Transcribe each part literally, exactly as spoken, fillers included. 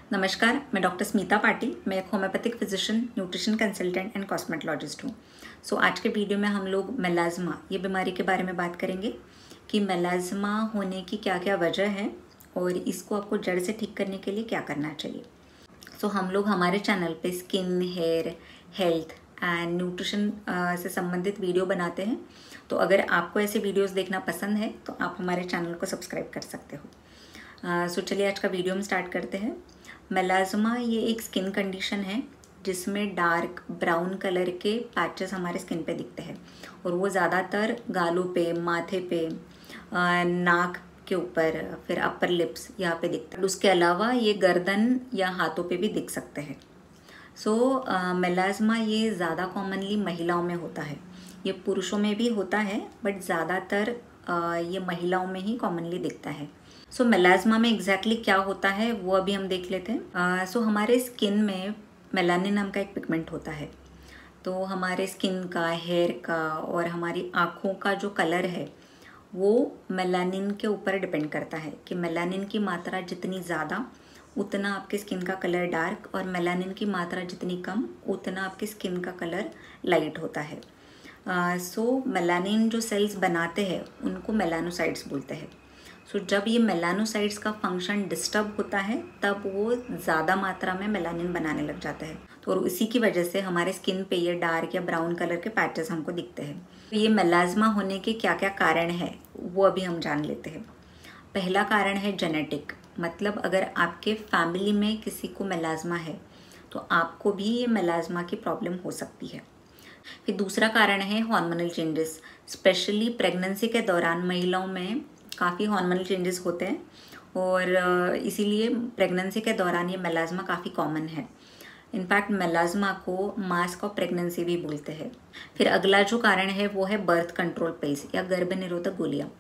नमस्कार, मैं डॉक्टर स्मिता पाटिल। मैं एक homeopathic physician, nutrition consultant and cosmetologist हूँ। सो आज के वीडियो में हम लोग मेलाज्मा ये बीमारी के बारे में बात करेंगे कि मेलाज्मा होने की क्या क्या वजह है और इसको आपको जड़ से ठीक करने के लिए क्या करना चाहिए। सो so, हम लोग हमारे चैनल पे skin, hair, health and nutrition से संबंधित वीडियो बनाते हैं। तो अगर आपको ऐसे वीडियोस देखना पसंद है तो आप हमारे चैनल को सब्सक्राइब कर सकते हो। सो uh, so, चलिए आज का वीडियो हम स्टार्ट करते हैं। मेलाज्मा ये एक स्किन कंडीशन है जिसमें डार्क ब्राउन कलर के पैचेस हमारे स्किन पे दिखते हैं और वो ज़्यादातर गालों पे, माथे पे, नाक के ऊपर, फिर अपर लिप्स यहाँ पे दिखता है। उसके अलावा ये गर्दन या हाथों पे भी दिख सकते हैं। सो so, मेलाज्मा ये ज़्यादा कॉमनली महिलाओं में होता है। ये पुरुषों में भी होता है बट ज़्यादातर ये महिलाओं में ही कॉमनली दिखता है। सो so, मेलाज्मा में एग्जैक्टली exactly क्या होता है वो अभी हम देख लेते हैं। सो uh, so, हमारे स्किन में मेलानिन नाम का एक पिगमेंट होता है। तो हमारे स्किन का, हेयर का और हमारी आँखों का जो कलर है वो मेलानिन के ऊपर डिपेंड करता है कि मेलानिन की मात्रा जितनी ज़्यादा उतना आपके स्किन का कलर डार्क और मेलानिन की मात्रा जितनी कम उतना आपकी स्किन का कलर लाइट होता है। सो uh, मेलानिन so, जो सेल्स बनाते हैं उनको मेलानोसाइट्स बोलते हैं। सो so, जब ये मेलानोसाइट्स का फंक्शन डिस्टर्ब होता है तब वो ज़्यादा मात्रा में मेलानिन बनाने लग जाता है। तो और इसी की वजह से हमारे स्किन पे ये डार्क या ब्राउन कलर के पैचेस हमको दिखते हैं। तो ये मेलाज्मा होने के क्या क्या कारण है वो अभी हम जान लेते हैं। पहला कारण है जेनेटिक, मतलब अगर आपके फैमिली में किसी को मेलाज्मा है तो आपको भी ये मेलाज्मा की प्रॉब्लम हो सकती है। फिर दूसरा कारण है हार्मोनल चेंजेस। स्पेशली प्रेगनेंसी के दौरान महिलाओं में काफ़ी हार्मोनल चेंजेस होते हैं और इसीलिए प्रेगनेंसी के दौरान ये मेलाज्मा काफ़ी कॉमन है। इनफैक्ट मेलाज्मा को मास्क ऑफ प्रेगनेंसी भी बोलते हैं। फिर अगला जो कारण है वो है बर्थ कंट्रोल पिल्स या गर्भ निरोधक गोलियाँ।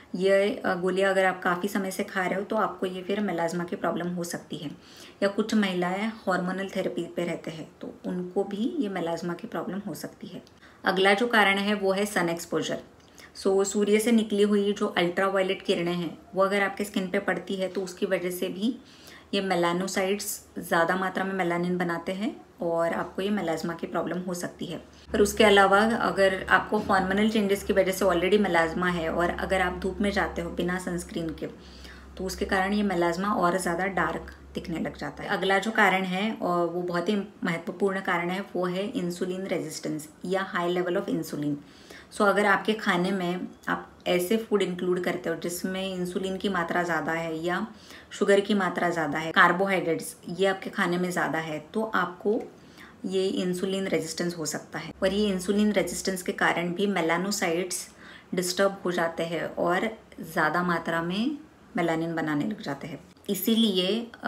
ये गोलियाँ अगर आप काफ़ी समय से खा रहे हो तो आपको ये फिर मेलाज्मा की प्रॉब्लम हो सकती है। या कुछ महिलाएं हार्मोनल थेरेपी पे रहते हैं तो उनको भी ये मेलाज्मा की प्रॉब्लम हो सकती है। अगला जो कारण है वो है सन एक्सपोजर। सो so, सूर्य से निकली हुई जो अल्ट्रा वायलेट किरणें हैं वो अगर आपके स्किन पे पड़ती है तो उसकी वजह से भी ये मेलानोसाइट्स ज़्यादा मात्रा में मेलानिन बनाते हैं और आपको ये मेलाज्मा की प्रॉब्लम हो सकती है। पर उसके अलावा अगर आपको हार्मोनल चेंजेस की वजह से ऑलरेडी मेलाज्मा है और अगर आप धूप में जाते हो बिना सनस्क्रीन के तो उसके कारण ये मेलाज्मा और ज़्यादा डार्क दिखने लग जाता है। अगला जो कारण है और वो बहुत ही महत्वपूर्ण कारण है वो है इंसुलिन रेजिस्टेंस या high level of insulin. So so, अगर आपके खाने में आप ऐसे फूड इंक्लूड करते हो जिसमें इंसुलिन की मात्रा ज़्यादा है या शुगर की मात्रा ज़्यादा है, कार्बोहाइड्रेट्स ये आपके खाने में ज़्यादा है तो आपको ये इंसुलिन रेजिस्टेंस हो सकता है। और ये इंसुलिन रेजिस्टेंस के कारण भी मेलानोसाइट्स डिस्टर्ब हो जाते हैं और ज़्यादा मात्रा में मेलानिन बनाने लग जाते हैं। इसीलिए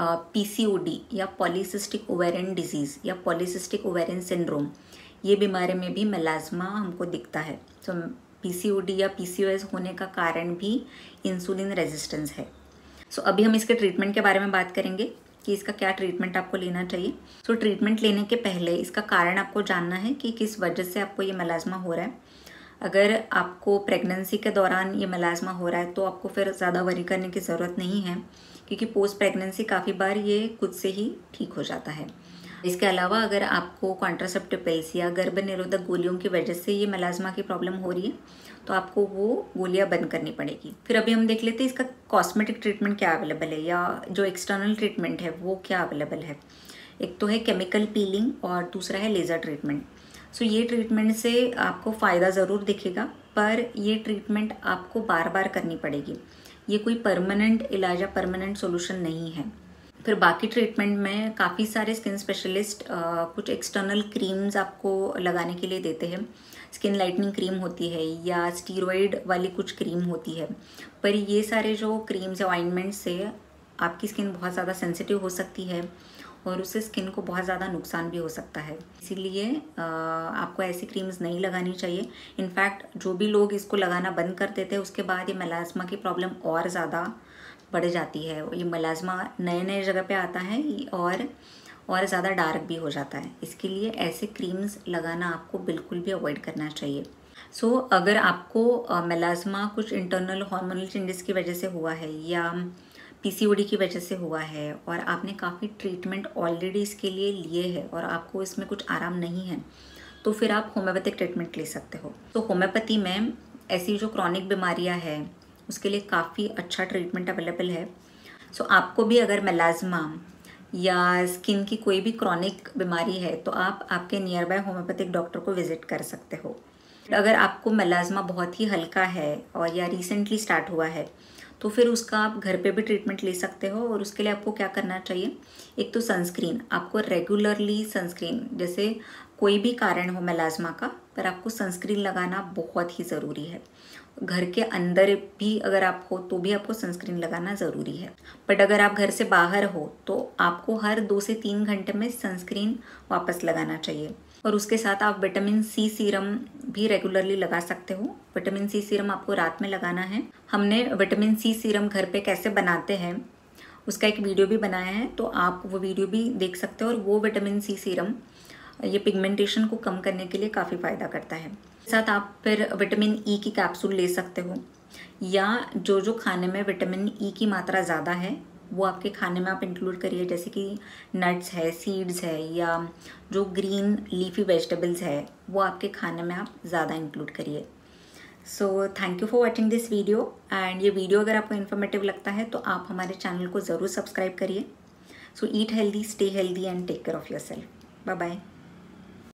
पीसीओडी या पॉलीसिस्टिक ओवेरियन डिजीज़ या पॉलीसिस्टिक ओवेरियन सिंड्रोम ये बीमारी में भी मेलाज्मा हमको दिखता है। तो पीसीओडी या पीसीओएस होने का कारण भी इंसुलिन रेजिस्टेंस है। सो so, अभी हम इसके ट्रीटमेंट के बारे में बात करेंगे कि इसका क्या ट्रीटमेंट आपको लेना चाहिए। सो so, ट्रीटमेंट लेने के पहले इसका कारण आपको जानना है कि किस वजह से आपको ये मेलाज्मा हो रहा है। अगर आपको प्रेगनेंसी के दौरान ये मेलाज्मा हो रहा है तो आपको फिर ज़्यादा वरी करने की ज़रूरत नहीं है क्योंकि पोस्ट प्रेगनेंसी काफ़ी बार ये खुद से ही ठीक हो जाता है। इसके अलावा अगर आपको कॉन्ट्रासेप्टिव पिल्स या गर्भ निरोधक गोलियों की वजह से ये मेलाज्मा की प्रॉब्लम हो रही है तो आपको वो गोलियां बंद करनी पड़ेगी। फिर अभी हम देख लेते हैं इसका कॉस्मेटिक ट्रीटमेंट क्या अवेलेबल है या जो एक्सटर्नल ट्रीटमेंट है वो क्या अवेलेबल है। एक तो है केमिकल पीलिंग और दूसरा है लेज़र ट्रीटमेंट। सो ये ट्रीटमेंट से आपको फ़ायदा ज़रूर दिखेगा पर ये ट्रीटमेंट आपको बार बार करनी पड़ेगी। ये कोई परमानेंट इलाज या परमानेंट सोल्यूशन नहीं है। फिर बाकी ट्रीटमेंट में काफ़ी सारे स्किन स्पेशलिस्ट कुछ एक्सटर्नल क्रीम्स आपको लगाने के लिए देते हैं। स्किन लाइटनिंग क्रीम होती है या स्टीरॉइड वाली कुछ क्रीम होती है। पर ये सारे जो क्रीम्स या ऑइंटमेंट से आपकी स्किन बहुत ज़्यादा सेंसिटिव हो सकती है और उससे स्किन को बहुत ज़्यादा नुकसान भी हो सकता है। इसीलिए आपको ऐसी क्रीम्स नहीं लगानी चाहिए। इनफैक्ट जो भी लोग इसको लगाना बंद कर देते हैं उसके बाद ये मेलाज्मा की प्रॉब्लम और ज़्यादा बढ़ जाती है। ये मेलाज्मा नए नए जगह पे आता है और और ज़्यादा डार्क भी हो जाता है। इसके लिए ऐसे क्रीम्स लगाना आपको बिल्कुल भी अवॉइड करना चाहिए। सो so, अगर आपको मेलाज्मा कुछ इंटरनल हार्मोनल चेंजेस की वजह से हुआ है या पीसीओडी की वजह से हुआ है और आपने काफ़ी ट्रीटमेंट ऑलरेडी इसके लिए लिए है और आपको इसमें कुछ आराम नहीं है, तो फिर आप होम्योपैथिक ट्रीटमेंट ले सकते हो। तो होम्योपैथी में ऐसी जो क्रॉनिक बीमारियां हैं उसके लिए काफ़ी अच्छा ट्रीटमेंट अवेलेबल है। सो आपको भी अगर मेलाज्मा या स्किन की कोई भी क्रॉनिक बीमारी है तो आप आपके नियर बाय होम्योपैथिक डॉक्टर को विजिट कर सकते हो। अगर आपको मेलाज्मा बहुत ही हल्का है और या रिसेंटली स्टार्ट हुआ है तो फिर उसका आप घर पे भी ट्रीटमेंट ले सकते हो। और उसके लिए आपको क्या करना चाहिए, एक तो सनस्क्रीन, आपको रेगुलरली सनस्क्रीन, जैसे कोई भी कारण हो मेलाज्मा का, पर आपको सनस्क्रीन लगाना बहुत ही ज़रूरी है। घर के अंदर भी अगर आप हो तो भी आपको सनस्क्रीन लगाना ज़रूरी है। बट अगर आप घर से बाहर हो तो आपको हर दो से तीन घंटे में सनस्क्रीन वापस लगाना चाहिए। और उसके साथ आप विटामिन सी सीरम भी रेगुलरली लगा सकते हो। विटामिन सी सीरम आपको रात में लगाना है। हमने विटामिन सी सीरम घर पे कैसे बनाते हैं उसका एक वीडियो भी बनाया है, तो आप वो वीडियो भी देख सकते हो। और वो विटामिन सी सीरम ये पिगमेंटेशन को कम करने के लिए काफ़ी फ़ायदा करता है। साथ आप फिर विटामिन ई की कैप्सूल ले सकते हो, या जो जो खाने में विटामिन ई की मात्रा ज़्यादा है वो आपके खाने में आप इंक्लूड करिए, जैसे कि नट्स है, सीड्स है, या जो ग्रीन लीफी वेजिटेबल्स है वो आपके खाने में आप ज़्यादा इंक्लूड करिए। So thank you for watching this video. And ये वीडियो अगर आपको इन्फॉर्मेटिव लगता है तो आप हमारे चैनल को ज़रूर सब्सक्राइब करिए। So eat healthy, stay healthy and take care of yourself. Bye bye.